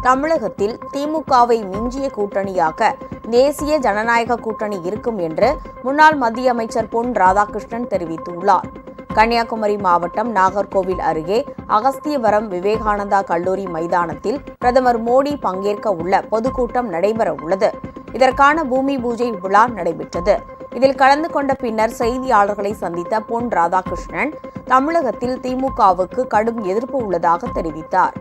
தமிழகத்தில் திமுகவை மிஞ்சிய கூட்டணியாக தேசிய ஜனநாயக கூட்டணி இருக்கும் என்று முன்னாள் மத்திய அமைச்சர் பொன் ராதாகிருஷ்ணன் தெரிவித்துள்ளார். கன்னியாகுமரி மாவட்டம் நாகர்கோவில் அருகே அகஸ்தியவரம் விவேகானந்தா கல்லூரி மைதானத்தில் பிரதமர் மோடி பங்கேற்க உள்ள பொதுக்கூட்டம் நடைபெற உள்ளது. இதற்கான பூமி பூஜை விழா நடைபெற்றது. இதில் கலந்து கொண்ட பின்னர் செய்தியாளர்களை சந்தித்த பொன் ராதாகிருஷ்ணன் தமிழகத்தில் திமுகவுக்கு கடும் எதிர்ப்பு உள்ளதாக தெரிவித்தார்.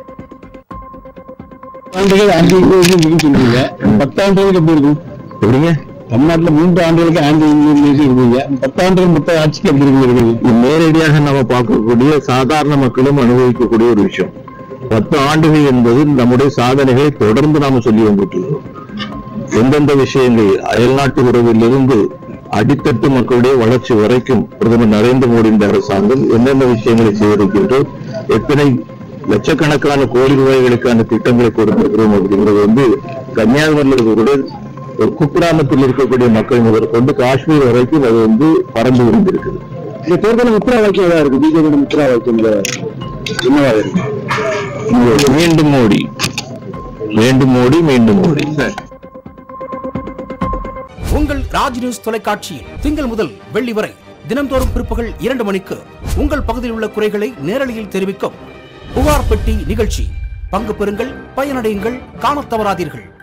தமிழ்நாட்டில் 3 ஆண்டுகளுக்கு ஆங்கில இருக்கீங்க, 10 ஆண்டுகள் மொத்த ஆட்சிக்கு எப்படி இருக்கு? நேரடியாக நம்ம பார்க்கக்கூடிய சாதாரண மக்களும் அனுபவிக்கக்கூடிய ஒரு விஷயம். 10 ஆண்டுகள் என்பது நம்முடைய சாதனைகளை தொடர்ந்து நாம சொல்லி வந்துட்டுள்ளோம். எந்தெந்த விஷயங்கள் அயல்நாட்டு உறவிலிருந்து அடித்தட்டு மக்களுடைய வளர்ச்சி வரைக்கும் பிரதமர் நரேந்திர மோடியின் அரசாங்கம் எந்தெந்த விஷயங்களை செய்திருக்கின்றோம், எத்தனை லட்சக்கணக்கான கோடி ரூபாய்களுக்கான திட்டங்களை கொடுத்திருக்கிறோம் அப்படிங்கிறது கன்னியாகுமரியில் ஒரு குக்கிராமத்தில் இருக்கக்கூடிய மக்கள் முதற்கொண்டு காஷ்மீர் வரைக்கும் அது பறந்து விழுந்திருக்குது. இந்த தேர்தலில் முத்ரா வாக்கியம் இருக்கு. பிஜேபி முத்ரா வாக்கியம் என்னவா இருக்கு? மீண்டும் மோடி, மீண்டும் மோடி, மீண்டும் மோடி. உங்கள் ராஜ் நியூஸ் தொலைக்காட்சியில் திங்கள் முதல் வெள்ளி வரை தினந்தோறும் பிற்பகல் 2 மணிக்கு உங்கள் பகுதியில் உள்ள குறைகளை நேரலையில் தெரிவிக்கும் புகார் பெட்டி நிகழ்ச்சி. பங்கு பெறுங்கள், பயனடையுங்கள், காணத் தவறாதீர்கள்.